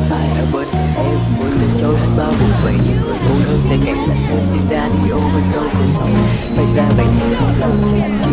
ai ở bên em, mỗi lần trôi hết bao buồn vậy, những người buồn hơn sẽ ngày lạnh hơn, nhưng radio bên đâu cửa sổ, phải ra vậy thì không lòng chỉ